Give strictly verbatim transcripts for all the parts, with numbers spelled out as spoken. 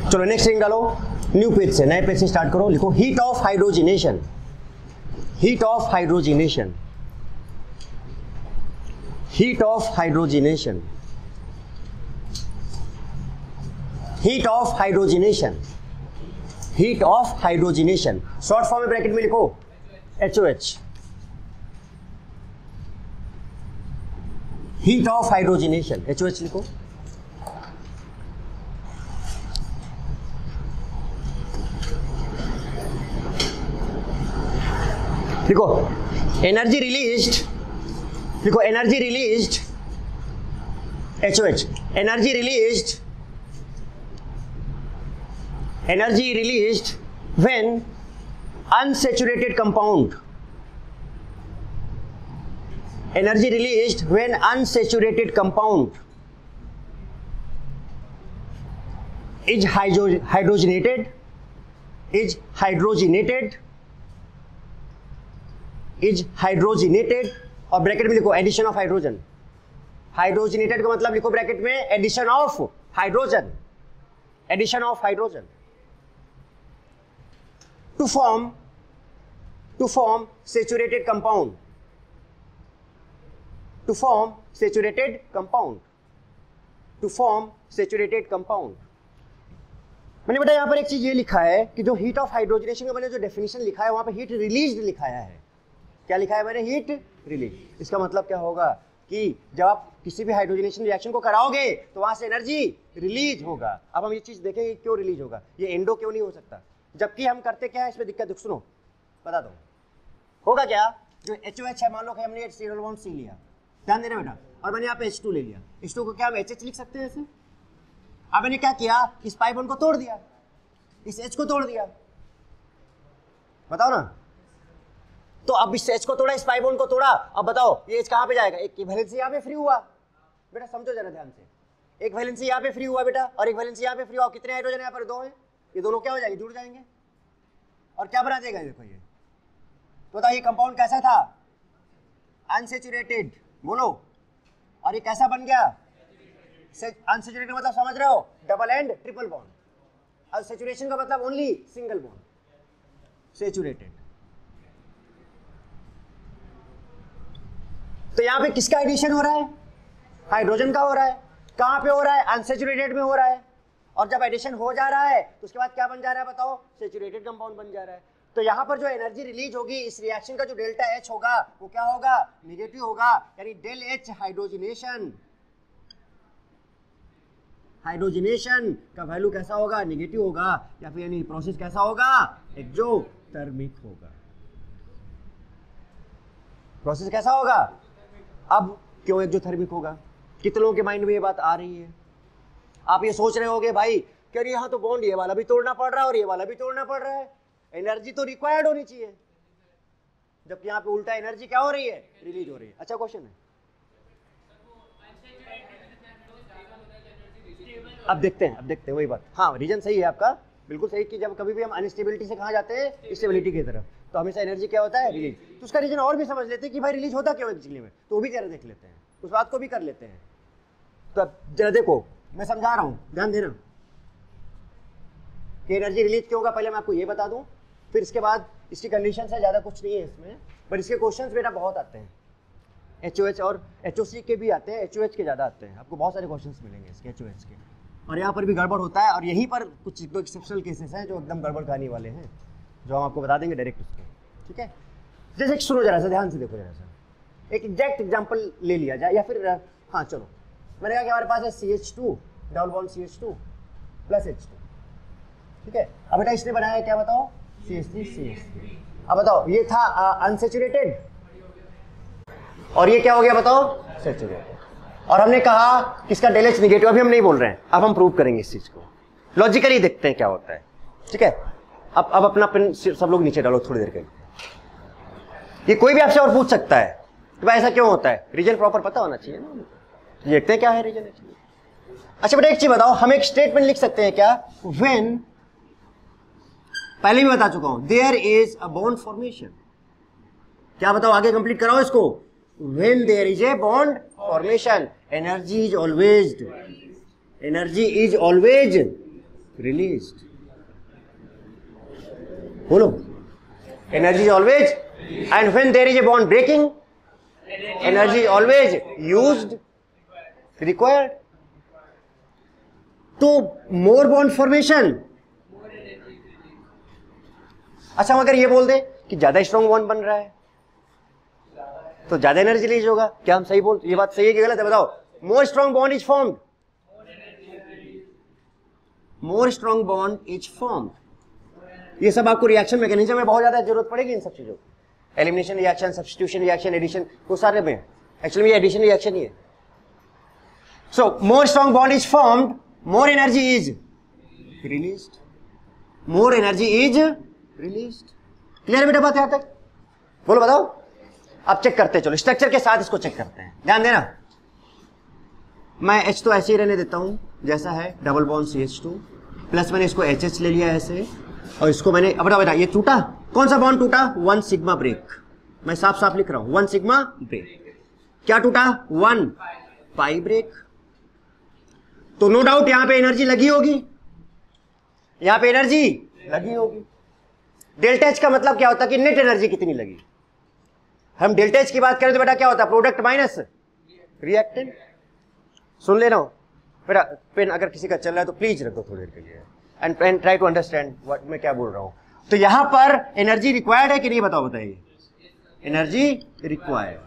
चलो next ring डालो, new page से, नए पेज से स्टार्ट करो। लिखो heat of hydrogenation, heat of hydrogenation, heat of hydrogenation, heat of hydrogenation, heat of hydrogenation. Short form में ब्रैकेट में लिखो H O H, heat of hydrogenation, H O H लिखो। लिखो एनर्जी रिलीज्ड, लिखो energy released, H O H, energy released, energy released when unsaturated compound, energy released when unsaturated compound is hydro hydrogenated, is hydrogenated, is hydrogenated और bracket में लिखो addition of hydrogen. Hydrogenated का मतलब लिखो bracket में addition of hydrogen, addition of hydrogen to form to form saturated compound, to form saturated compound, to form saturated compound। मैंने बेटा यहां पर एक चीज ये लिखा है कि जो हीट ऑफ हाइड्रोजनेशन का मैंने जो डेफिनेशन लिखा है वहां पे हीट रिलीज्ड लिखाया है। क्या लिखा है मैंने? Heat release. इसका मतलब क्या होगा कि जब आप किसी भी हाइड्रोजनेशन रिएक्शन को कराओगे तो वहां से एनर्जी रिलीज होगा। अब हम ये चीज देखेंगे क्यों रिलीज होगा, ये एंडो क्यों नहीं हो सकता, जबकि हम करते क्या है, इसमें दिक्कत सुनो बता दो। होगा क्या, जो एच ओ एच है, मान लो कि हमने सी डबल बॉन्ड सी लिया, ध्यान देना बेटा, और मैंने यहाँ पे एच टू ले लिया, एच टू को क्या हम एच एच लिख सकते हैं ऐसे। अब मैंने क्या किया, इस पाई बॉन्ड को तोड़ दिया, इस एच को तोड़ दिया, बताओ ना। तो अब इस एच को तोड़ा, इस पाई बॉन्ड को तोड़ा, अब बताओ ये एच कहाँ पे जाएगा, एक वैलेंसी यहाँ पे फ्री हुआ, बेटा समझो जरा ध्यान से, एक वैलेंसी यहाँ पे फ्री हुआ बेटा, और एक वैलेंसी यहाँ पे फ्री हुआ। कितने हाइड्रोजन यहाँ पर? दो है, ये दोनों क्या हो जाएंगे, जुड़ जाएंगे, और क्या बना देगा, देखो ये। तो बताओ ये कंपाउंड कैसा था, अनसेचुरेटेड, बोलो, और ये कैसा बन गया, अनसेचुरेटेड मतलब समझ रहे हो, डबल एंड ट्रिपल बॉन्ड, और सेचुरेशन का मतलब ओनली सिंगल बॉन्ड, सेचुरेटेड। तो यहां पे किसका एडिशन हो रहा है, हाइड्रोजन का हो रहा है। कहां पे हो रहा है, अनसेचुरेटेड में हो रहा है, और जब एडिशन हो जा रहा है तो उसके बाद क्या बन जा रहा है, बताओ, सेचुरेटेड कंपाउंड बन जा रहा है। तो यहां पर जो एनर्जी रिलीज होगी इस रिएक्शन का, जो डेल्टा एच होगा वो क्या होगा, नेगेटिव होगा, यानी डेल एच हाइड्रोजनेशन, हाइड्रोजनेशन का वैल्यू कैसा होगा, नेगेटिव होगा, या फिर यानी प्रोसेस कैसा होगा, एक्सोथर्मिक होगा। प्रोसेस कैसा होगा, अब क्यों एक्सोथर्मिक होगा, कितने लोगों के माइंड में ये बात आ रही है। आप ये सोच रहे होगे भाई कि अरे यहाँ तो बॉन्ड ये वाला भी तोड़ना पड़ रहा है और ये वाला भी तोड़ना पड़ रहा है, एनर्जी तो रिक्वायर्ड होनी चाहिए, जबकि यहाँ पे उल्टा एनर्जी क्या हो रही है, रिलीज हो रही है। अच्छा क्वेश्चन है, अब देखते हैं, अब देखते हैं वही बात। हाँ रीजन सही है आपका, बिल्कुल सही, कि जब कभी भी हम अनस्टेबिलिटी से कहाँ जाते हैं, स्टेबिलिटी की तरफ, तो हमेशा एनर्जी क्या होता है, रिलीज। तो उसका रीजन और भी समझ लेते हैं कि भाई रिलीज होता क्यों एक्चुअली में, तो वो भी जरा देख लेते हैं, उस बात को भी कर लेते हैं। तो अब जरा देखो, मैं समझा रहा हूं, ध्यान देना कि एनर्जी रिलीज क्यों होगा, पहले मैं आपको ये बता दूं, फिर इसके बाद इसकी कंडीशन है, ज्यादा कुछ नहीं है इसमें, पर इसके क्वेश्चंस बेटा बहुत आते हैं, एच ओ एच और एच ओ सी के भी आते हैं, एच ओ एच के ज्यादा आते हैं, आपको बहुत सारे क्वेश्चंस मिलेंगे इसके एच ओ एच के, और यहाँ पर भी गड़बड़ होता है, और यहीं पर कुछ दो एक्सेप्शनल केसेस हैं जो एकदम गड़बड़ करने वाले हैं, जो हम आपको बता देंगे डायरेक्ट उसके, ठीक है। जैसे सुनो जरा सा, ध्यान से देखो जरा सा, एक एग्जैक्ट एग्जाम्पल ले लिया जाए, या फिर हाँ चलो, मैंने कहा कि हमारे पास है C H two double bond C H two plus H two, ठीक है। अब बेटा इसने बनाया क्या, बताओ, C H three C H three. अब बताओ ये था अनसेचुरेटेड, और ये क्या हो गया, बताओ, सेचुरेटेड। और हमने कहा किसका डेल एच निगेटिव, अभी हम नहीं बोल रहे हैं, अब हम प्रूव करेंगे इस चीज को, लॉजिकली देखते हैं क्या होता है, ठीक है। अब अब अपना पेन सब लोग नीचे डालो थोड़ी देर के, ये कोई भी आपसे और पूछ सकता है कि भाई ऐसा क्यों होता है, रीजन प्रॉपर पता होना चाहिए ना, देखते हैं क्या है रीजन एक्चुअली। अच्छा बेटा एक चीज बताओ, हम एक स्टेटमेंट लिख सकते हैं क्या, व्हेन, पहले भी बता चुका हूं, there is a bond formation, क्या बताओ, आगे कंप्लीट कराओ इसको, when there is a bond formation, energy is always, energy is always released. बोलो, energy is always, and when there is a bond breaking, energy always used, required. तो more bond formation. अच्छा, हम अगर ये बोल दें कि ज्यादा स्ट्रॉन्ग बॉन्ड बन रहा है तो ज्यादा एनर्जी रिलीज होगा, क्या हम सही बोल, ये बात सही है कि गलत है, बताओ? More strong bond is formed, more strong bond is formed. ये सब आपको रिएक्शन मैकेनिज्म में बहुत ज्यादा जरूरत पड़ेगी इन सब चीजों की, elimination reaction, substitution reaction, addition, वो सारे में एक्चुअली ये एडिशन रिएक्शन ही है। So more strong bond is formed, more energy is released, more energy is released. Clear है बेटा बात यहां तक? बोलो, बताओ। अब चेक करते चलो, स्ट्रक्चर के साथ इसको चेक करते हैं, ध्यान देना। मैं H तो ऐसे ही रहने देता हूं जैसा है, double bond C H two, plus मैंने इसको एच एच ले लिया ऐसे, और इसको मैंने, अब बेटा ये टूटा, कौन सा बॉन्ड टूटा? One sigma break. मैं साफ साफ लिख रहा हूं, वन सिग्मा ब्रेक। क्या टूटा? One pi break. तो नो डाउट यहां पे एनर्जी लगी होगी, यहां पे एनर्जी लगी होगी। डेल्टा एच का मतलब क्या होता है कि नेट एनर्जी कितनी लगी। हम डेल्टा एच की बात करें तो बेटा क्या होता है? Product minus reactant. सुन ले रहा हूं बेटा, पेन अगर किसी का चल रहा है तो प्लीज रख दो थोड़ी देर के लिए, and and try to understand what मैं क्या बोल रहा हूं। तो यहां पर एनर्जी रिक्वायर्ड है कि नहीं, बताओ बताइए? एनर्जी रिक्वायर्ड,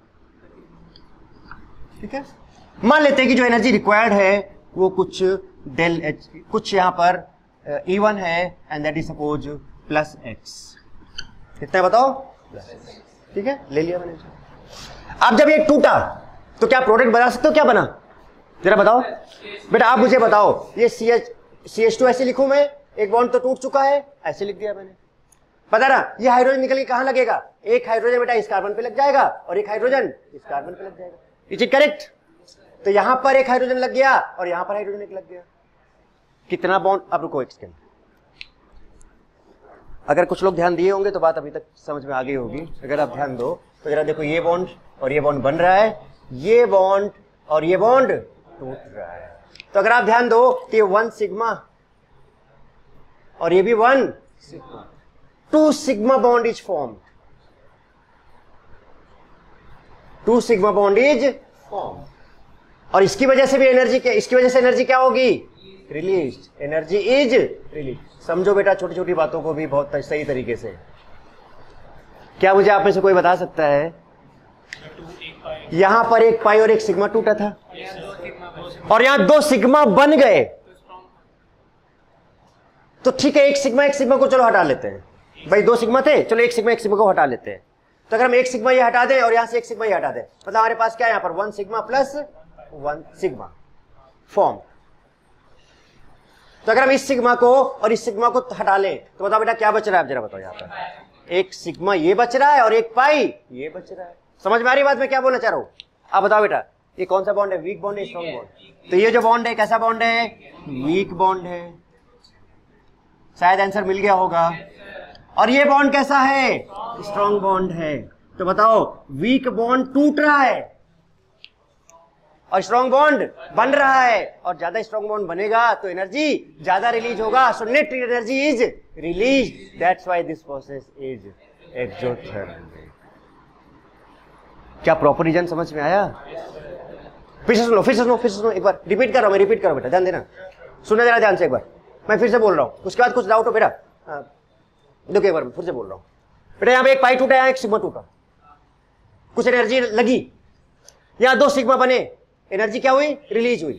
ठीक है। मान लेते हैं कि जो एनर्जी रिक्वायर्ड है वो कुछ डेल एच, कुछ यहां पर ई वन है, and that is suppose plus X. कितना है बताओ? ठीक है, ले लिया मैंने। अब जब ये टूटा तो क्या प्रोडक्ट बना सकते हो? क्या बना जरा बताओ बेटा, आप मुझे बताओ। ये C H C H two ऐसे लिखूं मैं, एक बॉन्ड तो टूट चुका है, ऐसे लिख दिया मैंने, पता ना। ये हाइड्रोजन निकल के कहां लगेगा? एक हाइड्रोजन बेटा इस कार्बन पे लग जाएगा और एक हाइड्रोजन इस कार्बन पे लग जाएगा। Is it correct? तो यहां पर एक हाइड्रोजन लग गया और यहां पर हाइड्रोजन एक लग गया। कितना बॉन्ड? अब रुको एक सेकंड, अगर कुछ लोग ध्यान दिए होंगे तो बात अभी तक समझ में आ गई होगी। अगर आप ध्यान दो तो जरा देखो, ये बॉन्ड और ये बॉन्ड बन रहा है, ये बॉन्ड और ये बॉन्ड टूट रहा है। तो अगर आप ध्यान दो कि वन सिग्मा और ये भी one sigma, two sigma bond is form, two sigma bond is form. और इसकी वजह से भी एनर्जी क्या, इसकी वजह से एनर्जी क्या होगी? रिलीज। Energy is release. समझो बेटा छोटी छोटी बातों को भी बहुत सही तरीके से। क्या मुझे आप में से कोई बता सकता है यहां पर एक पाई और एक सिग्मा टूटा था और यहां दो सिग्मा बन गए, तो ठीक है, एक सिग्मा एक सिग्मा को चलो हटा लेते हैं भाई, दो सिग्मा थे, चलो एक सिग्मा एक सिग्मा को हटा लेते हैं। तो अगर हम एक सिग्मा ये हटा दें और यहां से एक सिग्मा ये हटा दें, मतलब हमारे पास क्या है यहां पर? One sigma plus one sigma form. तो अगर हम इस सिग्मा को और इस सिग्मा को हटा लें तो बताओ बेटा क्या बच रहा है? आप जरा बताओ। यहां पर एक सिग्मा ये बच रहा है और एक पाई ये बच रहा है। समझ में आ रही बात मैं क्या बोलना चाह रहा हूं? आप बताओ बेटा, ये कौन सा बॉन्ड है? वीक बॉन्ड है, स्ट्रॉन्ग बॉन्ड? तो ये जो बॉन्ड है कैसा बॉन्ड है? वीक बॉन्ड है। शायद आंसर मिल गया होगा। और ये बॉन्ड कैसा है? स्ट्रॉन्ग बॉन्ड है। तो बताओ, वीक बॉन्ड टूट रहा है और स्ट्रॉन्ग बॉन्ड बन रहा है, और ज्यादा स्ट्रॉन्ग बॉन्ड बनेगा तो एनर्जी ज्यादा रिलीज होगा। So net energy is release, that's why this process is exothermic. क्या प्रॉपर रीजन समझ में आया? फिर से सुनो, फिर से सुनो, फिर से सुनो, एक बार रिपीट कर रहा हूं मैं, रिपीट करो बेटा, ध्यान देना, सुनना जरा ध्यान से एक बार। मैं फिर से बोल रहा हूं, उसके बाद कुछ डाउट हो बेटा देखो, एक बार फिर से बोल रहा हूं बेटा। यहां पे एक पाई टूटा, यहां एक सिग्मा टूटा, कुछ एनर्जी लगी, यहां दो सिग्मा बने, एनर्जी क्या हुई? रिलीज हुई।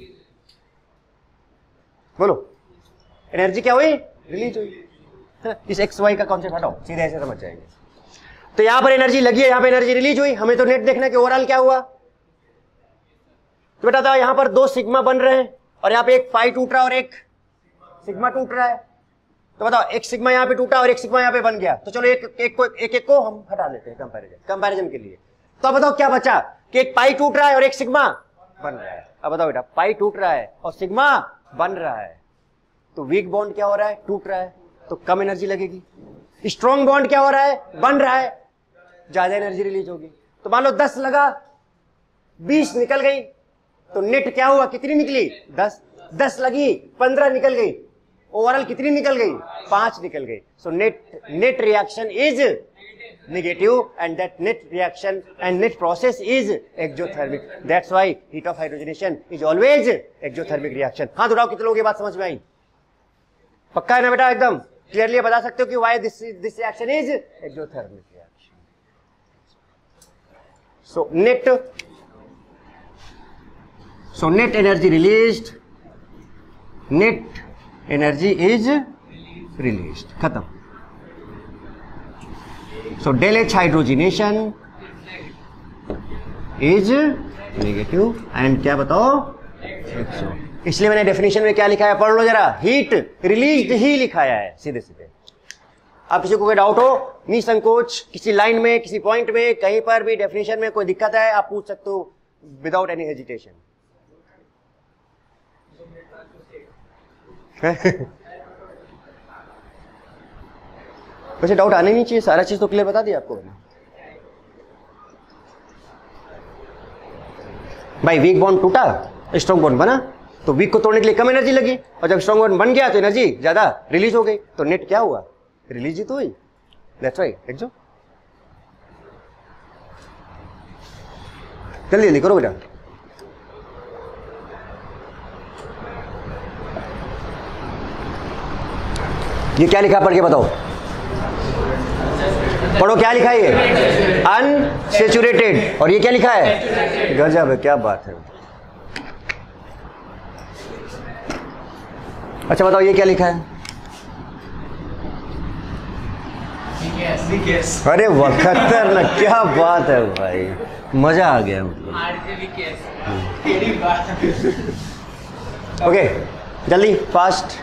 बोलो, एनर्जी क्या हुई? रिलीज हुई। इस एक्स वाई का कॉन्सेप्ट हटाओ, सीधे ऐसे समझ जाएंगे। तो यहां पर एनर्जी लगी है, यहां पर एनर्जी रिलीज हुई। हमें तो नेट देखना है कि ओवरऑल क्या हुआ। तो बेटा था यहां पर दो सिग्मा बन रहे हैं और यहां पे एक पाई टूट रहा है और एक सिग्मा टूट रहा है। तो बताओ, एक सिग्मा यहां पे टूटा और एक सिग्मा यहां पे बन गया, तो चलो एक एक को एक एक को हम हटा लेते हैं कंपैरिजन कंपैरिजन के लिए। तो बताओ क्या बचा कि एक पाई टूट रहा है और एक सिग्मा बन रहा है। अब बताओ बेटा, पाई टूट रहा है और सिग्मा बन रहा है, तो वीक बॉन्ड क्या हो रहा है? टूट रहा है, तो कम एनर्जी लगेगी। स्ट्रॉन्ग बॉन्ड क्या हो रहा है? बन रहा है, ज्यादा एनर्जी रिलीज होगी। तो मान लो दस लगा, बीस निकल गई, तो नेट क्या हुआ? कितनी निकली? दस। दस लगी, पंद्रह निकल गई, ओवरऑल कितनी निकल गई? पांच निकल गई. So net net reaction is negative and that net reaction and net process is exothermic. That's why heat of hydrogenation is always exothermic reaction. हाथ उठाओ कितने लोगों की बात समझ में आई? पक्का है ना बेटा? एकदम क्लियरली बता सकते हो कि why this this reaction is exothermic reaction. So net so net energy released, net energy is released. खत्म. So del H hydrogenation is negative and क्या बताओ? एक्सो. इसलिए मैंने डेफिनेशन में क्या लिखा है पढ़ लो जरा. हीट रिलीज्ड ही लिखाया है सीधे सीधे. आप किसी को कोई डाउट हो, निसंकोच किसी लाइन में, किसी पॉइंट में, कहीं पर भी डेफिनेशन में कोई दिक्कत है आप पूछ सकते हो विदाउट एनी हेजिटेशन. वैसे डाउट आने नहीं चाहिए, सारा चीज तो क्लियर बता दिया आपको भाई. वीक बॉन्ड टूटा, स्ट्रॉन्ग बॉन्ड बना, तो वीक को तोड़ने के लिए कम एनर्जी लगी और जब स्ट्रॉन्ग बॉन्ड बन गया तो एनर्जी ज्यादा रिलीज हो गई. तो नेट क्या हुआ? रिलीज ही तो हुई. That's right. एक्सो. जल्दी जल्दी करो बेटा. ये क्या लिखा पढ़ के बताओ. पढ़ो क्या लिखा है ये? अनसेचुरेटेड. और ये क्या लिखा है? गजब है, क्या बात है. अच्छा बताओ ये क्या लिखा है? अरे वाह खतरनाक, क्या बात है भाई, मजा आ गया. ओके जल्दी फास्ट.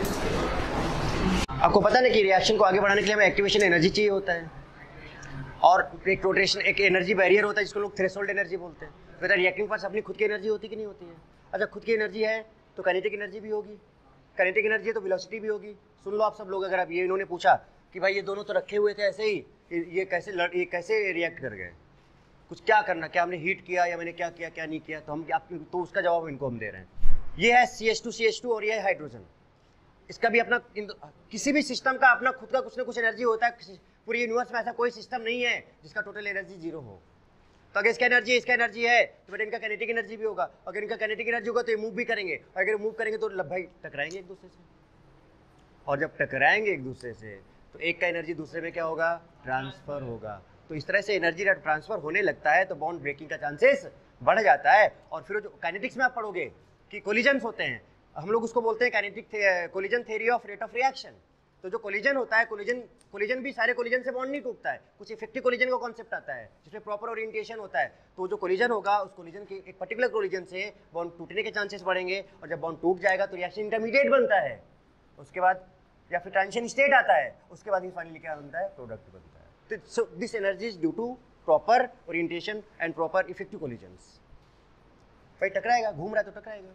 आपको पता नहीं कि रिएक्शन को आगे बढ़ाने के लिए हमें एक्टिवेशन एनर्जी चाहिए होता है और एक रोटेशन एक एनर्जी बैरियर होता है जिसको लोग थ्रेशोल्ड एनर्जी बोलते हैं. बेटा रिएक्टिंग पार्ट्स अपनी खुद की एनर्जी होती कि नहीं होती है? अच्छा खुद की एनर्जी है तो काइनेटिक एनर्जी भी होगी, काइनेटिक एनर्जी है तो वेलोसिटी भी होगी. सुन लो आप सब लोग, अगर आप ये इन्होंने पूछा कि भाई ये दोनों तो रखे हुए थे ऐसे ही, ये कैसे लड़ ये कैसे रिएक्ट कर गए, कुछ क्या करना, क्या हमने हीट किया या मैंने क्या किया क्या नहीं किया, तो हम तो उसका जवाब इनको हम दे रहे हैं. ये है C H two C H two और ये है हाइड्रोजन. इसका भी अपना किसी भी सिस्टम का अपना खुद का कुछ ना कुछ एनर्जी होता है. पूरी यूनिवर्स में ऐसा कोई सिस्टम नहीं है जिसका टोटल एनर्जी जीरो हो. तो अगर इसका एनर्जी इसका एनर्जी है तो बेटा इनका काइनेटिक एनर्जी भी होगा. अगर इनका काइनेटिक एनर्जी होगा तो ये मूव भी करेंगे और अगर मूव करेंगे तो भाई टकराएंगे एक दूसरे से. और जब टकराएंगे एक दूसरे से तो एक का एनर्जी दूसरे में क्या होगा? ट्रांसफर होगा. तो इस तरह से एनर्जी ट्रांसफर होने लगता है तो बॉन्ड ब्रेकिंग का चांसेस बढ़ जाता है. और फिर जो काइनेटिक्स में आप पढ़ोगे कि कोलिजन्स होते हैं, हम लोग उसको बोलते हैं kinetic collision theory of rate of reaction. तो जो कोलिजन होता है, कोलिजन कोलिजन भी सारे कोलिजन से बॉन्ड नहीं टूटता है, कुछ इफेक्टिव कोलिजन का कॉन्सेप्ट आता है जिसमें प्रॉपर ओरिएंटेशन होता है. तो जो कोलिजन होगा उस कोलिजन के एक पर्टिकुलर कोलिजन से बॉन्ड टूटने के चांसेस बढ़ेंगे और जब बॉन्ड टूट जाएगा तो रिएक्शन इंटरमीडिएट बनता है, उसके बाद या फिर ट्रांजिशन स्टेट आता है, उसके बाद ही फाइनली क्या बनता है? प्रोडक्ट बनता है. तो this energy is due to proper orientation and proper effective collisions. भाई टकराएगा, घूम रहा है तो टकराएगा.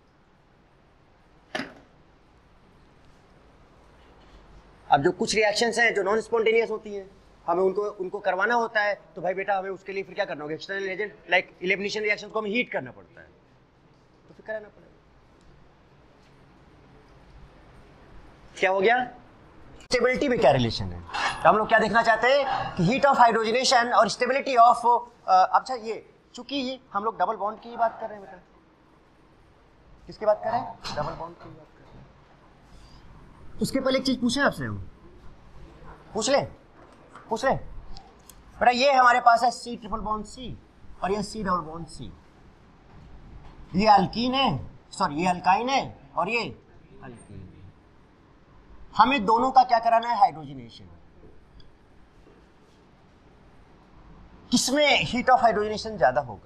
अब जो कुछ रिएक्शंस हैं जो नॉन स्पॉन्टेनियस होती हैं, हमें उनको उनको करवाना होता है तो भाई बेटा हमें उसके लिए फिर क्या करना होगा? External agent like elimination reactions को हमें हीट करना पड़ता है, तो फिर कराना पड़ेगा. क्या हो गया? स्टेबिलिटी में क्या रिलेशन है? तो हम लोग क्या देखना चाहते हैं कि हीट ऑफ हाइड्रोजनेशन और स्टेबिलिटी ऑफ. अच्छा ये चूंकि हम लोग डबल बॉन्ड की बात कर रहे हैं बेटा, किसकी बात कर रहे हैं? डबल बॉन्ड की बात कर रहे हैं. उसके पहले एक चीज पूछे आपसे, हम पूछ ले पूछ ले बेटा. ये हमारे पास है सी ट्रिपल बॉन्ड सी और ये सी डबल बॉन्ड सी. ये अल्कीन है, सॉरी ये अल्काइन है और ये अल्कीन. हमें दोनों का क्या कराना है? हाइड्रोजनेशन. किसमें हीट ऑफ हाइड्रोजनेशन ज्यादा होगा?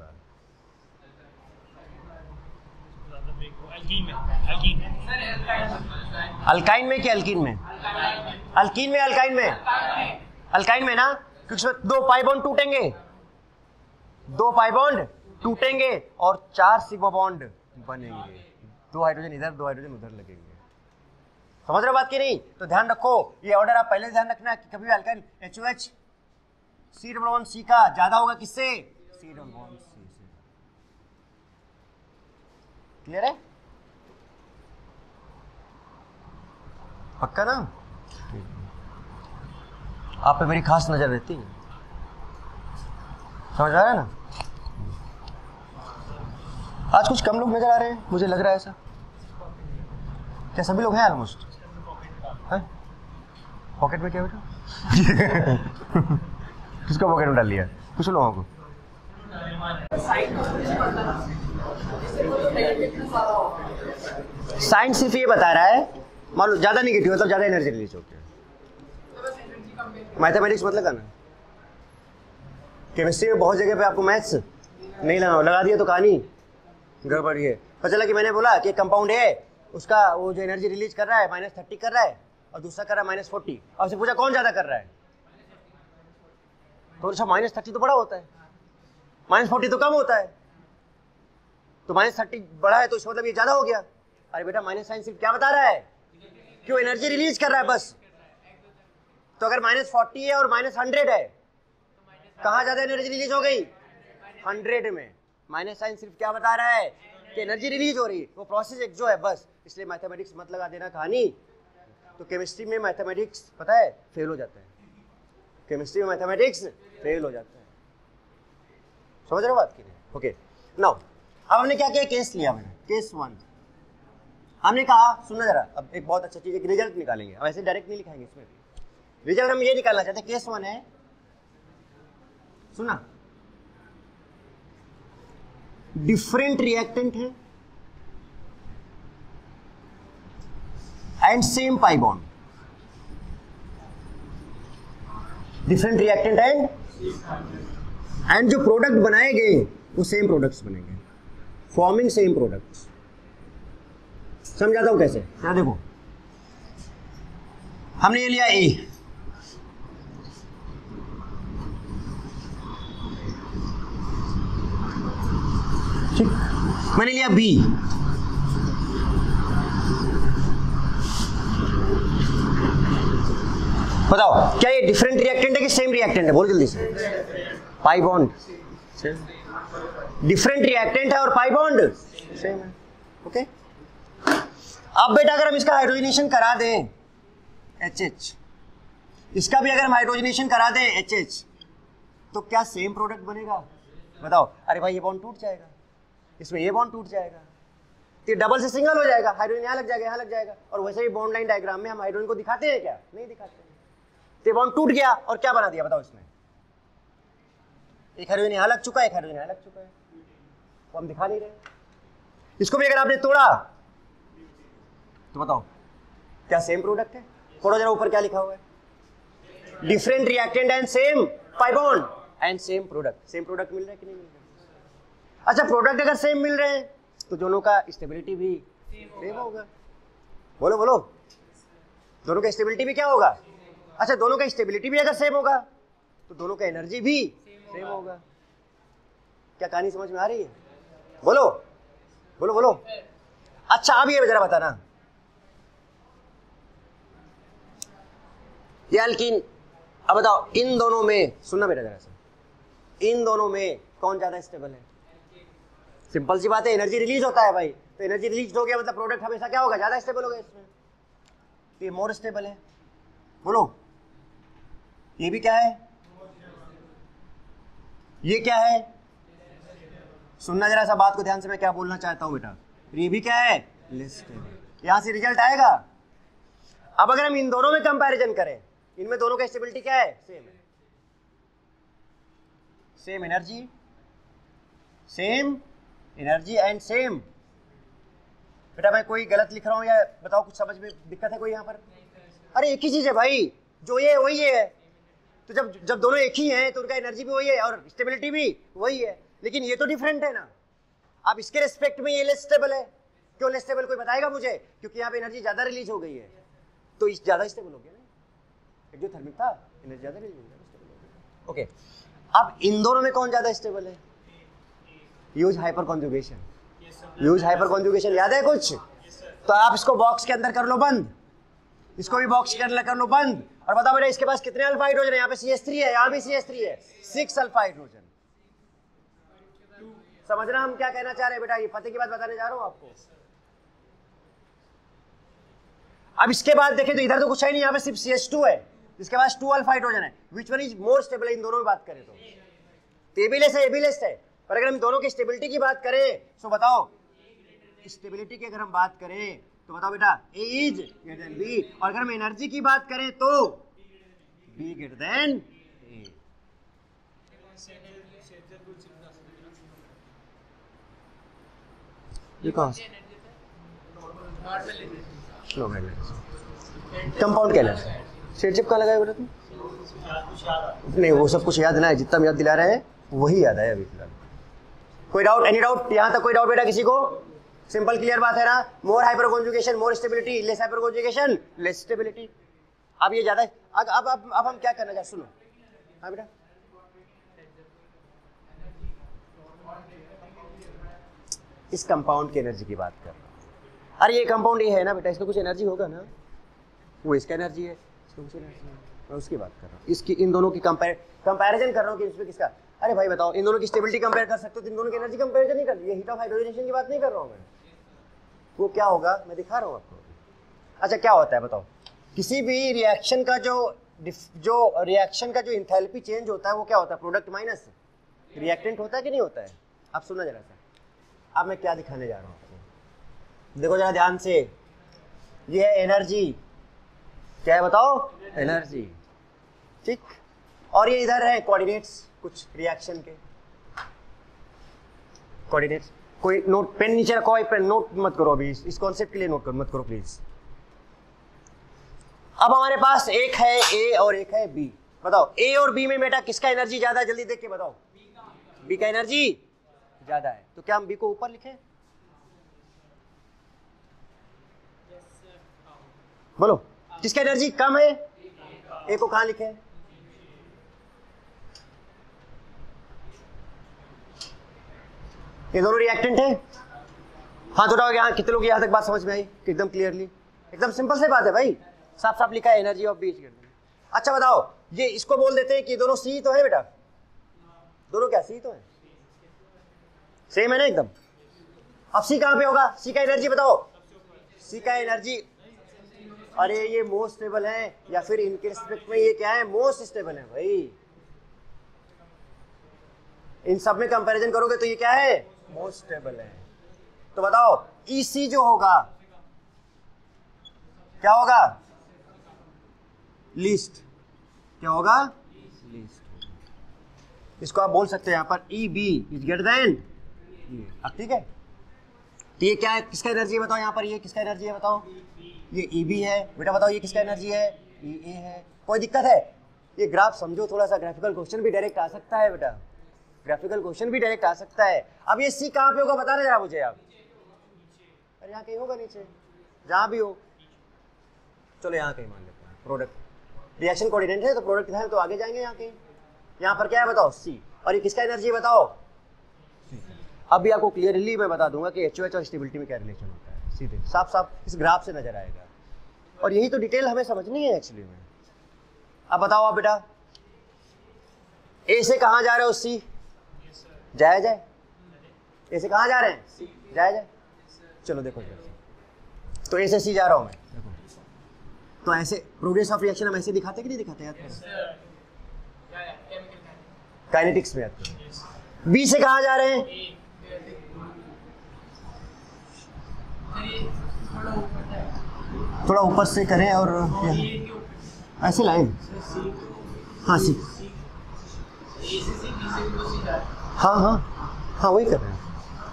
अल्काइन में कि अल्कीन में? अल्कीन में. अल्काइन में अल्काइन में ना, क्योंकि उसमें दो पाई बॉन्ड टूटेंगे, दो पाई बॉन्ड टूटेंगे और चार सिग्मा बॉन्ड बनेंगे. दो हाइड्रोजन इधर दो हाइड्रोजन उधर लगेंगे. समझ रहे हो बात की नहीं? तो ध्यान रखो, ये ऑर्डर आप पहले ध्यान रखना कि कभी भी alkyne H O H C double bond C का ज्यादा होगा किससे? सी डबल बॉन्ड सी से. क्लियर है? पक्का ना? आप पे मेरी खास नजर रहती है, समझ आ रहा है ना? आज कुछ कम लोग नजर आ रहे हैं, मुझे लग रहा है ऐसा। क्या सभी लोग हैं ऑलमोस्ट? है? पॉकेट में क्या बेटा? किसको पॉकेट में डाल लिया? कुछ लोगों को। साइंस सिर्फ ये बता रहा है, मान लो ज्यादा निगेटिव मतलब ज्यादा एनर्जी रिलीज होती है। मैथमेटिक्स मत लगाना। केमिस्ट्री में बहुत जगह पे आपको मैथ्स नहीं लगाओ, लगा दिया तो कहानी गड़बड़ है। पता चला कि मैंने बोला कि कंपाउंड है, उसका वो जो एनर्जी रिलीज कर रहा है माइनस थर्टी कर रहा है और दूसरा कर रहा है माइनस फोर्टी। अब उससे पूछा कौन ज्यादा कर रहा है, तो अच्छा माइनस थर्टी तो बड़ा होता है, माइनस फोर्टी तो कम होता है, तो माइनस थर्टी बड़ा है तो इसका मतलब ये ज्यादा हो गया। अरे बेटा माइनस साइन सिर्फ क्या बता रहा है, क्यों एनर्जी रिलीज कर रहा है बस। तो अगर माइनस फोर्टी है और माइनस हंड्रेड है, कहाँ ज्यादा एनर्जी रिलीज हो गई? हंड्रेड में। माइनस साइन सिर्फ क्या बता रहा है कि एनर्जी रिलीज हो रही है, वो प्रोसेस एक जो है बस। इसलिए मैथमेटिक्स मत लगा देना कहानी। तो केमिस्ट्री में मैथमेटिक्स पता है फेल हो जाता है, केमिस्ट्री में मैथमेटिक्स फेल हो जाता है। समझ रहे हो बात की नहीं? ओके नाउ अब हमने क्या किया, केस लिया मैंने, केस वन। हमने कहा सुनना जरा, अब एक बहुत अच्छा चीज, एक रिजल्ट निकालेंगे। अब ऐसे डायरेक्ट नहीं लिखाएंगे, इसमें रिजल्ट हम ये निकालना चाहते हैं। केस वन है, सुना, डिफरेंट रिएक्टेंट है and same pi bond. Different reactant and and जो प्रोडक्ट बनाए गए वो सेम प्रोडक्ट्स बनेंगे, फॉर्मिंग सेम प्रोडक्ट्स। समझाता हूं कैसे। क्या देखो, हमने ये लिया ए, ठीक, मैंने लिया बी, बताओ क्या ये डिफरेंट रिएक्टेंट है कि सेम रिएक्टेंट है? बोल जल्दी से। पाई बॉन्ड डिफरेंट रिएक्टेंट है और पाई बॉन्ड सेम है। ओके, अब बेटा अगर हम इसका हाइड्रोजनेशन करा दें एच एच, इसका भी अगर हम हाइड्रोजनेशन करा दें एच एच, तो क्या सेम प्रोडक्ट बनेगा? बताओ। अरे भाई ये बॉन्ड टूट जाएगा, इसमें ये बॉन्ड टूट जाएगा, तो डबल से सिंगल हो जाएगा, हाइड्रोजन यहाँ लग जाएगा, यहाँ लग जाएगा। और वैसे ही बॉन्ड लाइन डायग्राम में हम हाइड्रोजन को दिखाते हैं क्या? नहीं दिखाते हैं। तो बॉन्ड टूट गया और क्या बना दिया बताओ इसमें? एक हाइड्रोजन यहाँ लग चुका है, एक हाइड्रोजन यहाँ लग चुका है, वो हम दिखा नहीं रहे। इसको भी अगर आपने तोड़ा तो बताओ क्या सेम प्रोडक्ट है? थोड़ा जरा ऊपर क्या लिखा हुआ है, different reactant and same pi bond and same product. Same product मिल रहा है कि नहीं मिल रहा? अच्छा प्रोडक्ट अगर सेम मिल रहे हैं तो दोनों का स्टेबिलिटी भी सेम होगा। बोलो बोलो, दोनों का स्टेबिलिटी भी क्या होगा? अच्छा दोनों का स्टेबिलिटी भी अगर सेम होगा तो दोनों का एनर्जी भी सेम होगा। क्या कहानी समझ में आ रही है? बोलो बोलो बोलो। अच्छा अब ये जरा बताना, ये अल्कीन, अब बताओ इन दोनों में, सुनना बेटा जरा सा, इन दोनों में कौन ज्यादा स्टेबल है? सिंपल सी बात है, एनर्जी रिलीज होता है भाई, तो एनर्जी रिलीज हो गया मतलब प्रोडक्ट हमेशा क्या होगा? ज्यादा स्टेबल होगा इसमें, तो ये मोर स्टेबल है। बोलो ये भी क्या है, ये क्या है? सुनना जरा सा बात को ध्यान से, मैं क्या बोलना चाहता हूं बेटा। ये भी क्या है? Less stable. यहां से रिजल्ट आएगा। अब अगर हम इन दोनों में कंपैरिजन करें, इनमें दोनों का स्टेबिलिटी क्या है? सेम है, same energy, same energy and same. बेटा मैं कोई गलत लिख रहा हूं या बताओ कुछ समझ में दिक्कत है कोई यहां पर? अरे एक ही चीज है भाई, जो ये वही है। तो जब जब दोनों एक ही हैं तो उनका एनर्जी भी वही है और स्टेबिलिटी भी वही है, लेकिन ये तो डिफरेंट है ना। अब इसके रिस्पेक्ट में ये लेस स्टेबल है। क्यों लेस स्टेबल कोई बताएगा मुझे? क्योंकि यहाँ पे एनर्जी ज्यादा रिलीज हो गई है, तो इस ज्यादा स्टेबल हो गया ना। एक्सोथर्मिक था, एनर्जी ज्यादा रिलीज हो गया। ओके, अब इन दोनों में कौन ज्यादा स्टेबल है? Use hyperconjugation. Use hyperconjugation याद है कुछ? तो आप इसको बॉक्स के अंदर कर लो बंद, इसको भी बॉक्स के अंदर कर लो बंद, और बताओ बेटा इसके पास कितने अल्फा हाइड्रोजन है? यहाँ पे सी एच थ्री है, यहाँ भी सी एच थ्री है, सिक्स अल्फा हाइड्रोजन। समझना हम क्या कहना चाह रहे हैं बेटा, ये पते की बात बताने जा रहा हूं आपको। अब इसके बाद देखें तो इधर तो कुछ है नहीं, यहाँ पे सिर्फ सी एच टू है, इसके बाद टू अल्फा हाइड्रोजन है। Which one is more stable इन दोनों में बात करें तो? ए बी लेस है, ए बी लेस है, पर अगर हम दोनों की स्टेबिलिटी की बात करें तो बताओ, स्टेबिलिटी की अगर हम बात करें तो बताओ बेटा, A is greater than B, और अगर हम एनर्जी की बात करें तो बी ग्रेटर देन ए। ये कौन सा कंपाउंड कहलाता है? शेडशिप कहाँ लगाया बेटा तुम? नहीं वो सब कुछ याद ना है, जितना याद दिला रहे हैं वही याद है अभी फिलहाल। कोई डाउट, एनी डाउट यहाँ तक? कोई डाउट बेटा किसी को? सिंपल क्लियर बात है ना? More hyperconjugation more stability, less hyperconjugation less stability. अब ये ज्यादा है। अब अब अब, अब हम क्या करना चाहते? सुनो, हाँ बेटा, इस कंपाउंड की एनर्जी की बात कर रहा हूँ। अरे ये कंपाउंड ये है ना बेटा, इसका कुछ एनर्जी होगा ना? वो इसका एनर्जी है, इसका कुछ एनर्जी है, मैं उसकी बात कर रहा हूँ। इसकी इन दोनों की कंपेयर कंपैरिजन कर रहा हूँ कि इसमें किसका। अरे भाई बताओ, इन दोनों की स्टेबिलिटी कंपेयर कर सकते हो तो इन दोनों की एनर्जी कंपेरिजन नहीं कर रही है। हीट ऑफ हाइड्रोजनेशन की बात नहीं कर रहा हूँ मैं। वो क्या होगा मैं दिखा रहा हूँ आपको। अच्छा क्या होता है बताओ? किसी भी रिएक्शन का जो जो रिएक्शन का जो इंथैल्पी चेंज होता है वो क्या होता है? प्रोडक्ट माइनस रिएक्टेंट होता है कि नहीं होता है? आप सुनना जरा सा, अब मैं क्या दिखाने जा रहा हूँ आपको, देखो जरा ध्यान से। ये है एनर्जी, क्या है बताओ? एनर्जी, ठीक। और ये इधर है कोऑर्डिनेट्स, कुछ रिएक्शन के कोऑर्डिनेट्स। कोई नोट पेन नीचे रखो, पेन नोट मत करो अभी, इस कॉन्सेप्ट के लिए नोट करो मत करो प्लीज। अब हमारे पास एक है ए और एक है बी। बताओ ए और बी में बेटा किसका एनर्जी ज्यादा है? जल्दी देख के बताओ। बी का एनर्जी ज्यादा है, तो क्या हम बी को ऊपर लिखें? बोलो, किसका एनर्जी कम है? ए को कहां लिखें? ये दोनों रिएक्टेंट है। हाँ थोड़ा यहाँ कितने लोग यहाँ तक बात समझ में आई? एकदम क्लियरली, एकदम सिंपल से बात है भाई, साफ साफ लिखा है एनर्जी ऑफ बीच। अच्छा बताओ, ये इसको बोल देते हैं कि दोनों सी तो है बेटा, दोनों क्या सी तो है, सेम है ना एकदम। अब सी कहां पे होगा? सी का एनर्जी बताओ। सी का एनर्जी, अरे ये मोस्ट स्टेबल है या फिर इनके रिस्पेक्ट में ये क्या है? मोस्ट स्टेबल है भाई। इन सब में कंपैरिजन करोगे तो ये क्या है? मोस्ट स्टेबल है। तो बताओ ईसी जो होगा क्या होगा? लीस्ट। क्या होगा? लीस्ट। इसको आप बोल सकते हैं यहां पर E B is greater than. अब ठीक है, तो ये क्या है? किसका एनर्जी है बताओ? यहाँ पर ये किसका एनर्जी है बताओ? ये ई बी है बेटा। बताओ ये किसका एनर्जी है? ई ए है। कोई दिक्कत है? ये ग्राफ समझो थोड़ा सा, ग्राफिकल क्वेश्चन भी डायरेक्ट आ सकता है बेटा, ग्राफिकल क्वेश्चन भी डायरेक्ट आ सकता है। अब ये सी कहाँ पे होगा बता रहे जरा मुझे आप? अरे यहाँ कहीं होगा नीचे, जहाँ भी हो, चलो यहाँ कहीं मान लेते हैं। प्रोडक्ट रिएक्शन कोऑर्डिनेट है तो प्रोडक्ट है तो आगे जाएंगे यहाँ कहीं। यहाँ पर क्या है बताओ? सी। और ये किसका एनर्जी बताओ? अभी आपको क्लियरली मैं बता दूंगा कि एच ओ एच और स्टेबिलिटी में क्या रिलेशन होता है, सीधे साफ साफ इस ग्राफ से नजर आएगा। और यही तो डिटेल हमें समझनी है एक्चुअली में। अब बताओ आप बेटा, ए से कहाँ जा रहे हो? सी जाए जाए। ए से कहाँ जा रहे हैं? सी जाए जाए। चलो देखो तो ए से सी जा रहा हूं मैं, देखो तो ऐसे प्रोग्रेस ऑफ रिएक्शन हम ऐसे दिखाते कि नहीं दिखाते? याद करो, काइनेटिक्स में याद करो। बी से कहाँ जा रहे हैं? थोड़ा ऊपर से करें और ऐसे लाएं। हाँ सी, हाँ हाँ हाँ वही कर रहे हैं।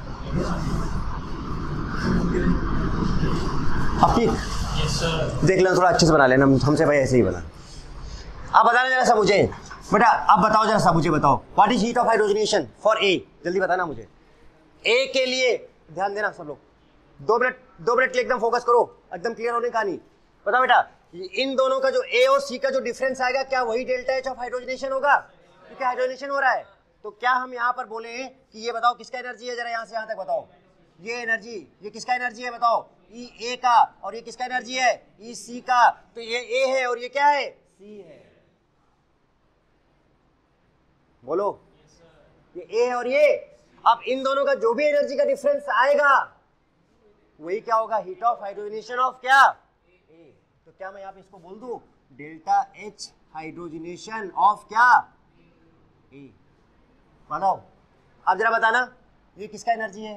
अब ठीक देख लेना, थोड़ा अच्छे से बना लेना, हमसे भाई ऐसे ही बना। अब बताना जरा सा मुझे बेटा, अब बताओ जरा सा मुझे बताओ, what is heat of hydrogenation for A? जल्दी बताना मुझे। ए के लिए ध्यान देना सब लोग, दो मिनट दो मिनट के लिए एकदम फोकस करो, एकदम क्लियर होने कहानी। बताओ बेटा, इन दोनों का जो ए और सी का जो डिफरेंस आएगा क्या वही डेल्टा एच ऑफ हाइड्रोजनेशन होगा? क्योंकि हाइड्रोजनेशन हो रहा है। तो क्या हम यहाँ पर बोले कि ये बताओ किसका एनर्जी है? जरा यहाँ से यहाँ तक बताओ। ये एनर्जी, ये किसका एनर्जी है बताओ? ई ए का। और ये किसका एनर्जी है? ई सी का। तो ये ए है और ये क्या है? सी है। बोलो, ये ए है और ये। अब इन दोनों का जो भी एनर्जी का डिफरेंस आएगा वही क्या होगा? हीट ऑफ हाइड्रोजनेशन ऑफ क्या? ए। तो क्या मैं यहाँ पे इसको बोल दूं डेल्टा एच हाइड्रोजनेशन ऑफ क्या ए। बताओ अब जरा बताना ये किसका एनर्जी है,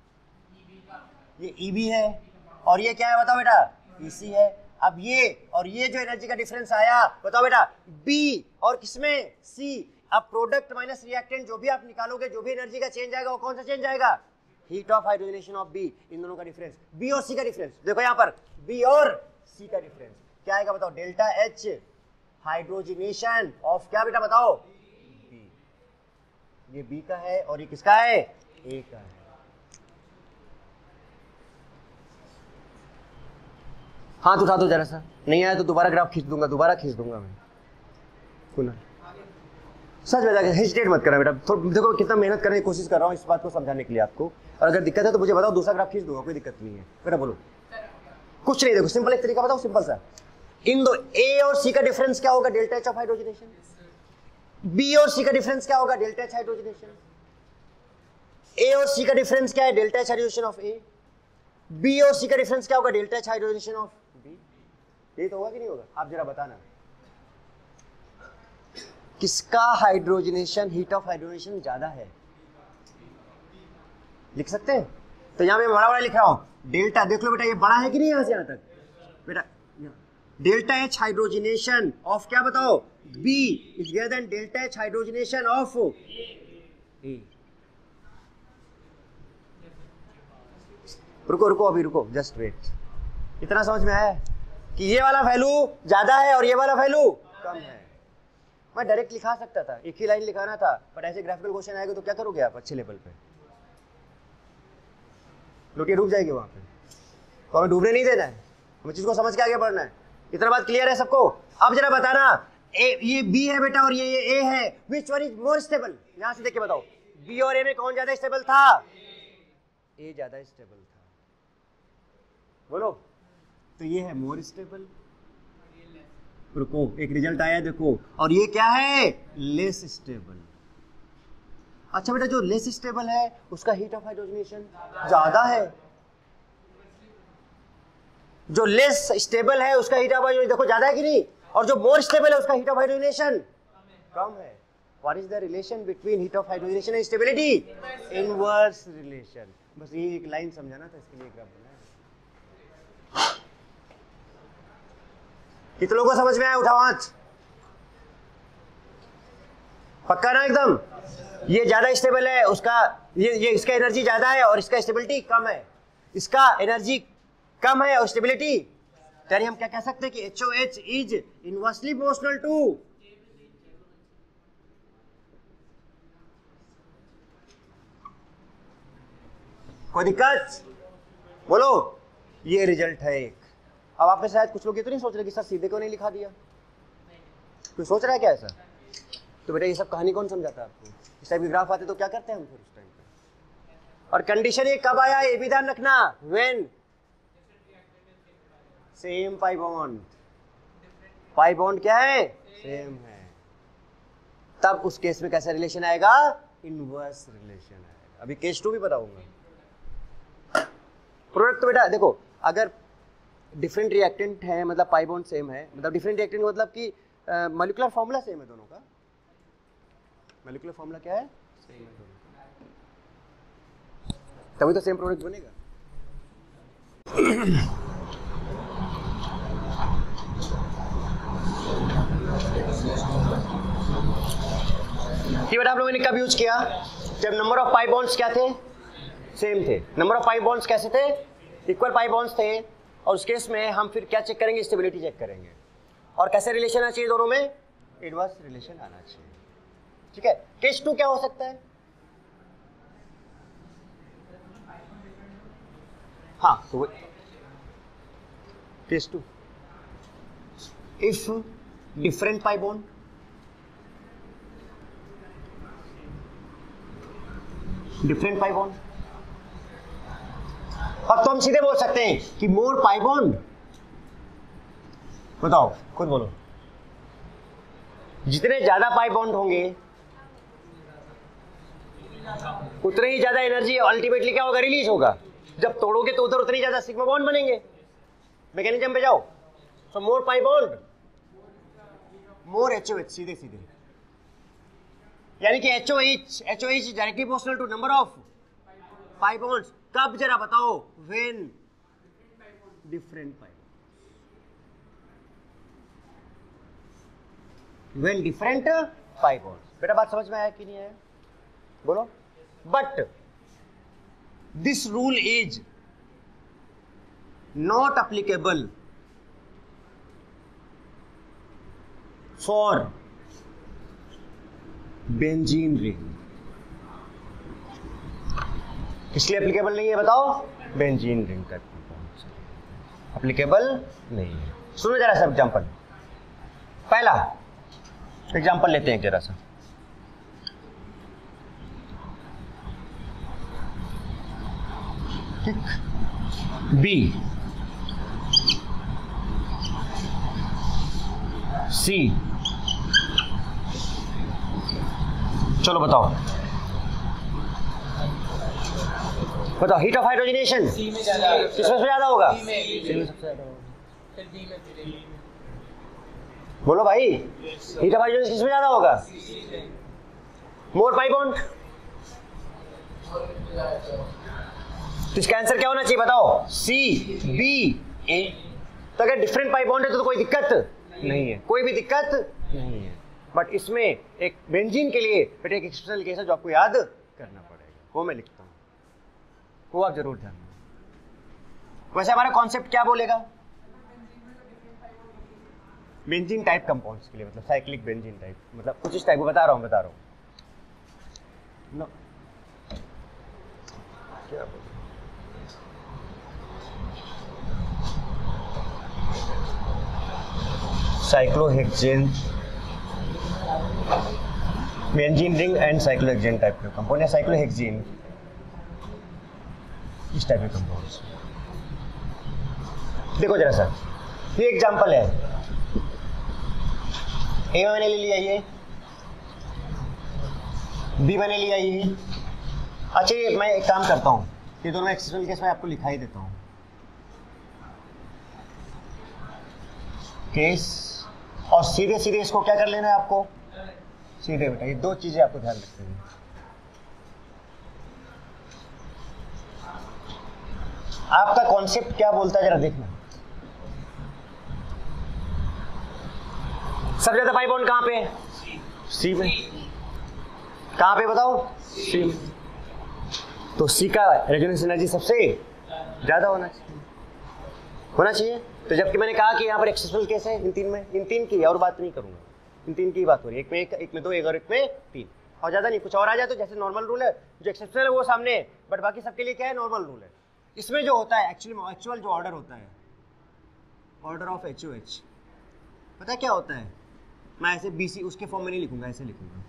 ये ई बी है, और ये क्या है बताओ बेटा, ई सी है। अब ये और ये जो एनर्जी का डिफरेंस आया बताओ बेटा बी और किसमें सी। अब प्रोडक्ट माइनस रिएक्टेंट जो भी आप निकालोगे, जो भी एनर्जी का चेंज आएगा वो कौन सा चेंज आएगा, heat of hydrogenation of B. इन दोनों का डिफरेंस बी और सी का डिफरेंस देखो यहाँ पर, बी और सी का डिफरेंस क्या आएगा बताओ, डेल्टा एच हाइड्रोजनेशन ऑफ क्या बेटा बताओ, बी। ये बी का है और ये किसका है, ए का है। हाथ उठा दो जरा सा, नहीं आया तो दोबारा ग्राफ खींच दूंगा, दोबारा खींच दूंगा मैं। कुना सच बता के हेजिटेट मत करना बेटा, थोड़ा देखो कितना मेहनत करने की कोशिश कर रहा हूँ इस बात को समझाने के लिए आपको, और अगर दिक्कत है तो मुझे बताओ, दूसरा ग्राफ खींच दूंगा, कोई दिक्कत नहीं है बेटा। बोलो कुछ नहीं, देखो सिंपल एक तरीका बताओ, सिंपल सा, इन दो ए और सी का डिफरेंस क्या होगा, delta H of hydrogenation. B और सी का डिफरेंस क्या होगा, डेल्टा एच हाइड्रोजनेशन। ए और सी का डिफरेंस क्या है, delta H hydrogenation of A. B और सी का डिफरेंस क्या होगा, delta H hydrogenation of B. ये तो होगा कि नहीं होगा, आप जरा बताना किसका हाइड्रोजनेशन, हीट ऑफ हाइड्रोजनेशन ज्यादा है, लिख सकते हैं। तो यहां पे बड़ा बड़ा लिख रहा हूं डेल्टा, देख लो बेटा ये बड़ा है कि नहीं, यहां से यहां तक बेटा, डेल्टा एच हाइड्रोजनेशन ऑफ क्या बताओ, B is greater than delta H hydrogenation of A. रुको रुको अभी रुको, जस्ट वेट। इतना समझ में आया कि ये वाला वैल्यू ज्यादा है और ये वाला वैल्यू कम है। मैं डायरेक्ट लिखा सकता था, एक ही लाइन लिखाना था, पर ऐसे ग्राफिकल क्वेश्चन आएगा तो क्या करोगे आप अच्छे लेवल पे, लोटिया डूब जाएगी वहां पे। तो हमें डूबने नहीं देना है, हमें चीज को समझ के आगे बढ़ना है। इतना बात क्लियर है सबको। अब जरा बताना ए, ये बी है बेटा और ये ये ए है, which one is more stable, यहां से देख के बताओ, बी और ए में कौन ज्यादा स्टेबल था, ए ज्यादा स्टेबल था, बोलो। तो ये है मोर स्टेबल, रुको एक रिजल्ट आया देखो, और ये क्या है, लेस स्टेबल। अच्छा बेटा जो लेस स्टेबल है उसका हीट ऑफ हाइड्रोजनेशन ज्यादा है, जो लेस स्टेबल है उसका हीट ऑफ हाइड्रोजनेशन देखो ज्यादा है कि नहीं, और जो मोर स्टेबल है उसका हीट ऑफ हाइड्रोजनेशन कम है। What is the relation between heat of hydrogenation and stability, inverse relation. बस ये एक लाइन समझाना था, इसके लिए ग्राफ बनाया। कितने लोगों को समझ में आया, उठाओ हाथ, पक्का ना एकदम। ये ज्यादा स्टेबल है उसका, ये ये इसका एनर्जी ज्यादा है और इसका स्टेबिलिटी कम है, इसका एनर्जी कम है और स्टेबिलिटी, यानी हम क्या कह सकते हैं कि H O H is inversely proportional to, कोई दिक्कत, बोलो। ये रिजल्ट है एक। अब आप में शायद कुछ लोग ये तो नहीं सोच रहे कि सर सीधे क्यों नहीं लिखा दिया, कोई सोच रहा है क्या ऐसा? तो बेटा ये सब कहानी कौन समझाता है आपको, इस टाइप के ग्राफ आते तो क्या करते हैं हम फिर उस टाइम पे। और कंडीशन ये कब आया ये भी ध्यान रखना, when same pi bond, pi bond क्या है, सेम है, तब उस केस में कैसा रिलेशन आएगा, इनवर्स रिलेशन आएगा। अभी केस टू भी बताऊंगा। प्रोडक्ट तो बेटा देखो, अगर डिफरेंट रिएक्टेंट है मतलब पाई बॉन्ड सेम है, मतलब डिफरेंट रिएक्टेंट मतलब कि मॉलिक्यूलर फॉर्मूला सेम है दोनों का, मॉलिक्यूलर फॉर्मूला क्या है, सेम है दोनों का, तभी तो सेम प्रोडक्ट बनेगा। ये बेटा आप लोगों ने कब यूज किया, जब नंबर ऑफ पाई बॉन्ड्स क्या थे, सेम थे। नंबर ऑफ पाई बॉन्ड्स कैसे थे, इक्वल पाई बॉन्ड्स थे, और उस केस में हम फिर क्या चेक करेंगे, स्टेबिलिटी चेक करेंगे, और कैसे रिलेशन आना चाहिए दोनों में, इनवर्स रिलेशन आना चाहिए। ठीक है, केस टू क्या हो सकता है, हाँ तो case two, if different pi bond, different pi bond, अब तो हम सीधे बोल सकते हैं कि मोर पाई बॉन्ड, बताओ खुद बोलो, जितने ज्यादा पाई बॉन्ड होंगे उतने ही ज्यादा एनर्जी अल्टीमेटली क्या होगा, रिलीज होगा। जब तोड़ोगे तो उधर उतनी ज्यादा सिग्मा बॉन्ड बनेंगे। मैकेनिज्म पे जाओ, so more pi bond, more H O H, सीधे सीधे, यानी कि H O H H O H is directly proportional to number of pi bonds. कब जरा बताओ, when different pi, when different pi bonds. बेटा बात समझ में आया कि नहीं आया, बोलो। But this rule is not applicable for benzene ring. इसलिए एप्लीकेबल नहीं है बताओ, बेंजीन रिंग का एप्लीकेबल नहीं है। सुनो जरा सा एग्जांपल, पहला एग्जांपल लेते हैं जरा सा, बी सी, चलो बताओ बताओ हीट ऑफ हाइड्रोजनेशन किसमें सबसे ज्यादा होगा? सी में सबसे ज्यादा होगा। बोलो भाई, हीट ऑफ हाइड्रोजनेशन किसमें ज्यादा होगा? More pi bond. तो इसका आंसर क्या होना चाहिए बताओ? C B A. तो अगर डिफरेंट पाई बॉन्ड है तो कोई दिक्कत नहीं है, कोई भी दिक्कत नहीं है। बट इसमें एक बेंजीन के लिए बेटे एक एक्सेप्शनल केस है जो आपको याद करना पड़ेगा, वो मैं लिखता हूँ, वो आप जरूर ध्यान दें। वैसे हमारा कॉन्सेप्ट क्या बोलेगा? बेंजीन टाइप कंपाउंड्स के लिए, मतलब साइक्लिक बेंजीन टाइप, मतलब कुछ इस टाइप को बता रहा हूँ बता रहा हूँ नो क्या बोल cyclohexane benzene ring and cyclohexane type के कंपाउंड है, साइक्लोहेक्सेन इस टाइप के कंपाउंड्स। देखो जरा सा, ये एग्जांपल है, ए मैंने ले लिया ये, बी मैंने लिया ये। अच्छा ये मैं एक काम करता हूँ, ये दोनों एक्सेप्शनल केस में आपको लिखाई देता हूँ केस, और सीधे सीधे इसको क्या कर लेना है आपको? सीधे बेटा ये दो चीजें आपको ध्यान रखनी है। आपका कॉन्सेप्ट क्या बोलता है जरा देखना। सबसे ज्यादा पाई बॉन्ड कहां पे है? सी में। कहां पे बताओ? सी में। तो सी का रेजोनेंस एनर्जी सबसे ज्यादा होना चाहिए, होना चाहिए। तो जबकि मैंने कहा कि यहाँ पर एक्सेप्शनल केस है इन तीन में, इन तीन की और बात नहीं करूंगा, इन तीन की बात हो रही है, एक में एक, एक में दो, एक और एक में तीन, और ज्यादा नहीं। कुछ और आ जाए तो जैसे नॉर्मल रूल है, जो एक्सेप्शनल है वो सामने है, बट बाकी सबके लिए क्या है? नॉर्मल रूल है। इसमें जो होता है एक्चुअली एक्चुअल जो ऑर्डर होता है, order of H O H, पता है क्या होता है? मैं ऐसे बी सी उसके फॉर्म में नहीं लिखूंगा, ऐसे लिखूंगा,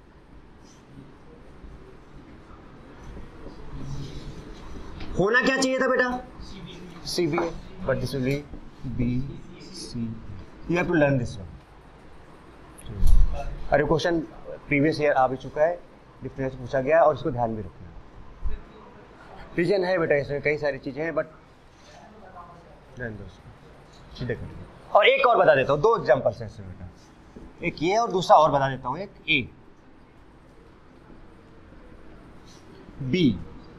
होना क्या चाहिए था बेटा? C B A, but this will be B C. You have to learn this one. अरे क्वेश्चन प्रीवियस ईयर आ भी चुका है, डिफरेंस पूछा गया, और इसको ध्यान भी रखना। रीजन है बेटा, इसमें कई सारी चीजें हैं, बट ध्यान दो सीधे कर। और एक और बता देता हूँ, दो एग्जाम्पल्स हैं इसमें बेटा, एक ये और दूसरा और बता देता हूँ, एक ए बी,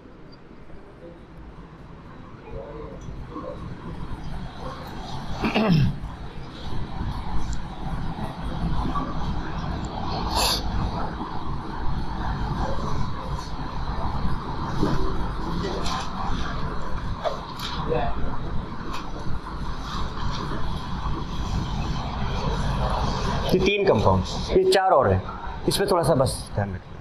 ये तीन कंपाउंड्स, ये चार और है, इसमें थोड़ा सा बस ध्यान रखिए।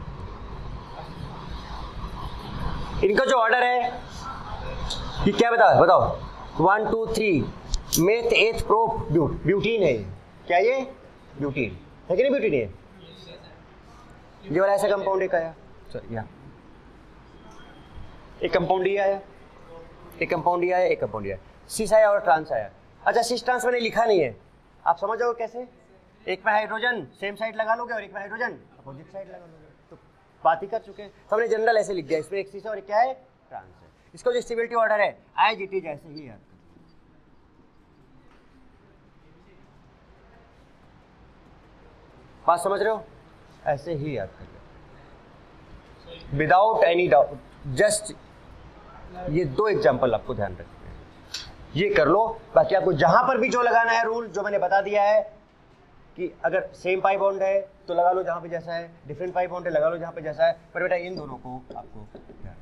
इनका जो ऑर्डर है ये क्या बताओ बताओ? One two three, meth eth prop but, butene है ये। क्या ये? ब्यूटीन है कि नहीं? ब्यूटीन है ये वाला ऐसा कंपाउंड एक आया, या एक कंपाउंड ये आया, एक कंपाउंड ये आया, एक कंपाउंड ये आया, सिस आया और ट्रांस आया। अच्छा सिस ट्रांस मैंने लिखा नहीं है, आप समझ जाओगे कैसे? एक में हाइड्रोजन सेम साइड लगा लोगे और एक में हाइड्रोजन अपोजिट साइड लगा लोगे, तो बात ही कर चुके हैं। तो हमने जनरल ऐसे लिख दिया, इसमें एक सिस और एक क्या है? ट्रांस है। इसका जो स्टेबिलिटी ऑर्डर है आई जी टी जैसे ही याद बात समझ रहे हो? ऐसे ही याद कर लो विदाउट एनी डाउट। जस्ट ये दो एग्जाम्पल आपको ध्यान रखना है, ये कर लो। बाकी आपको जहां पर भी जो लगाना है रूल जो मैंने बता दिया है कि अगर सेम पाई बॉन्ड है तो लगा लो जहां पे जैसा है, डिफरेंट पाई बॉन्ड है लगा लो जहां पे जैसा है, पर बेटा इन दोनों को आपको ध्यान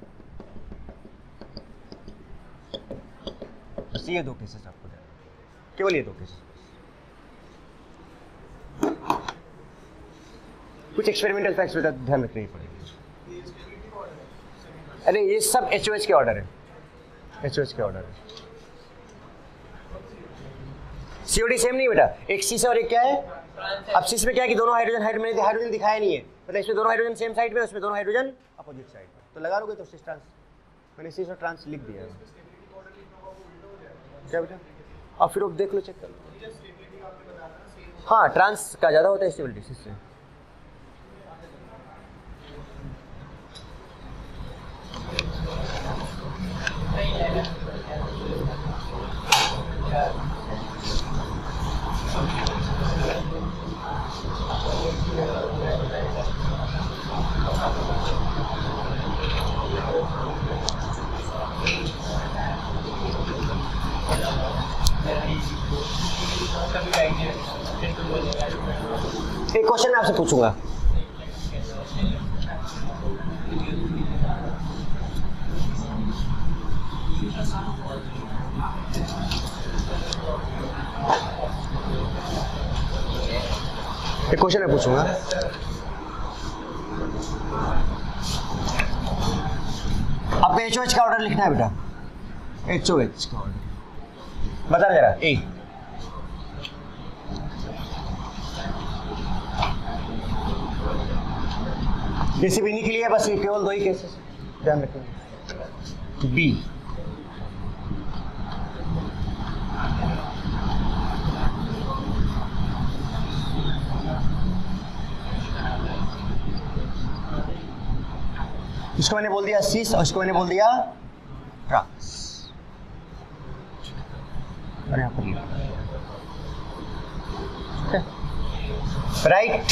रखना। बस ये दो केसेस आपको ध्यान रखना, केवल ये दो केसेस। कुछ एक्सपेरिमेंटल फैक्ट्स बेटा ध्यान रखने ही पड़ेगी। अरे ये सब एच ओ एच के ऑर्डर है, एच ओ एच के ऑर्डर है। सीओडी सेम नहीं बेटा, एक सी और एक क्या है? अब सी में क्या है कि दोनों हाइड्रोजन हाइड्रोजन हाइड्रोजन दिखाया नहीं है, मतलब इसमें दोनों हाइड्रोजन सेम साइड में, उसमें दोनों हाइड्रोजन अपोजिट साइड में, तो लगा लोगे तो सिस ट्रांस। मैंने सिस और ट्रांस लिख दिया है क्या बेटा? अब फिर देख लो, चेक कर लो। हाँ ट्रांस का ज्यादा होता है स्टेबिलिटी सिस से। एक क्वेश्चन मैं आपसे पूछूंगा, एक क्वेश्चन मैं पूछूंगा, आपको एच ओ एच का ऑर्डर लिखना है बेटा, एच ओ एच का ऑर्डर बता जरा। ए जैसे भी के लिए बस केवल दो ही केसेस ध्यान रखना। बी इसको मैंने बोल दिया सिस और इसको मैंने बोल दिया ट्रांस। और यहां पर right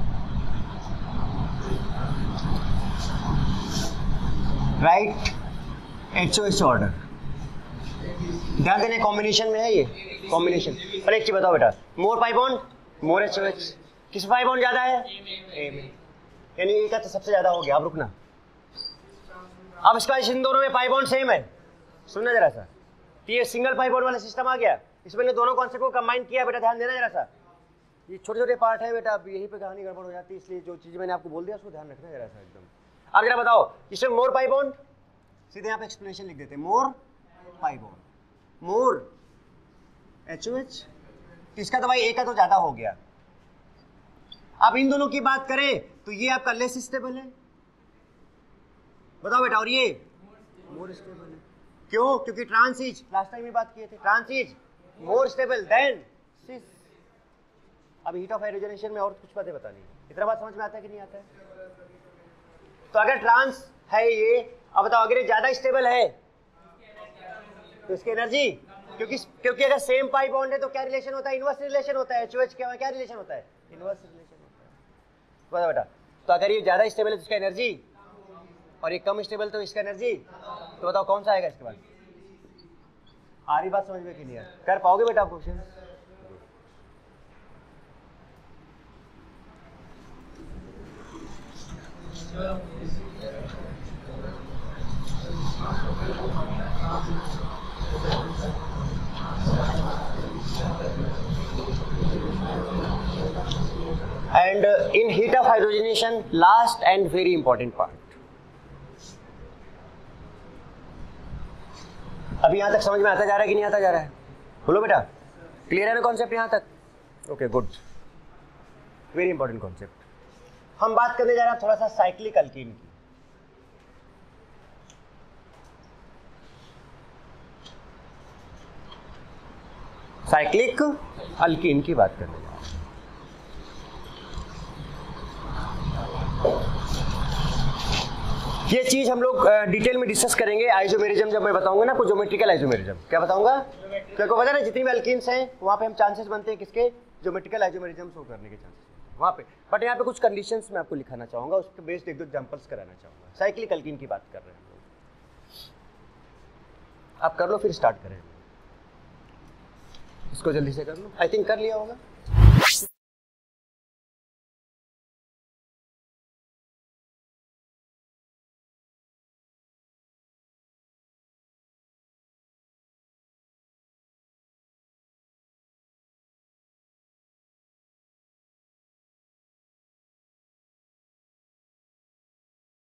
right H O H order ध्यान देने, कॉम्बिनेशन में है ये कॉम्बिनेशन। और एक चीज बताओ बेटा, more pi bond more H O H, किस पाई बॉन्ड ज्यादा है? ए में, यानी ए का तो सबसे ज्यादा हो गया। अब रुकना, अब इसका इन दोनों में पाई बॉन्ड सेम है, सुनना जरा सा, तो ये सिंगल पाई बॉन्ड वाला सिस्टम आ गया। इसमें ने दोनों कॉन्सेप्ट को कंबाइन किया बेटा, ध्यान देना जरा सा। ये छोटे छोटे पार्ट है बेटा, अब यहीं पे कहानी गड़बड़ हो जाती है, इसलिए जो चीज मैंने आपको बोल दिया उसको ध्यान रखना जरा सा एकदम। अब जरा बताओ, इसमें मोर पाई बॉन्ड, सीधे यहाँ पे एक्सप्लेनेशन लिख देते हैं, more pi bond more H O H, इसका तो भाई ए का तो ज्यादा हो गया। अब इन दोनों की बात करें तो ये आपका लेस स्टेबल है, बताओ बेटा, और ये मोर स्टेबल है। क्यों? क्योंकि ट्रांस इज, लास्ट टाइम ये बात किए थे, trans is more stable than cis. अब हीट ऑफ हाइड्रोजनेशन में और कुछ बातें बतानी है, इतना बात समझ में आता है कि नहीं आता है? तो अगर ट्रांस है ये, अब बताओ अगर ये ज्यादा स्टेबल है तो इसकी एनर्जी, क्योंकि क्योंकि अगर सेम पाई बॉन्ड है तो क्या रिलेशन होता है? इनवर्स रिलेशन होता है। एचओएच क्या क्या रिलेशन होता है? इनवर्स रिलेशन होता है। बताओ बेटा, तो अगर ये ज्यादा स्टेबल है तो इसका एनर्जी, और ये कम स्टेबल तो इसका एनर्जी, तो बताओ कौन सा आएगा इसके बाद? आ रही बात समझ में कि नहीं है? कर पाओगे बेटा question? And uh, in heat of hydrogenation, last and very important part. अभी यहां तक समझ में आता जा रहा है कि नहीं आता जा रहा है? बोलो बेटा, क्लियर है ना कॉन्सेप्ट यहां तक? Okay good, very important concept. हम बात करने जा रहे हैं थोड़ा सा साइक्लिक अल्कीन की। साइक्लिक अल्कीन की बात करने जा रहे हैं। ये चीज हम लोग डिटेल में डिस्कस करेंगे आइसोमेरिज्म जब मैं बताऊंगा ना, कुछ ज्योमेट्रिकल आइसोमेरिज्म। क्या बताऊंगा? क्योंकि पता है ना जितनी भी अल्कीन्स हैं वहां पे हम चांसेस बनते हैं किसके? ज्योमेट्रिकल आइसोमेरिज्म शो करने के चांसेस। वहाँ पे, बट यहाँ पे कुछ कंडीशंस मैं आपको लिखाना चाहूँगा, उसके बेस्ड एक दो एग्जाम्पल्स कराना चाहूँगा। साइक्लिक अल्कीन की बात कर रहे हैं, आप कर लो फिर स्टार्ट करें, इसको जल्दी से कर लो। आई थिंक कर लिया होगा।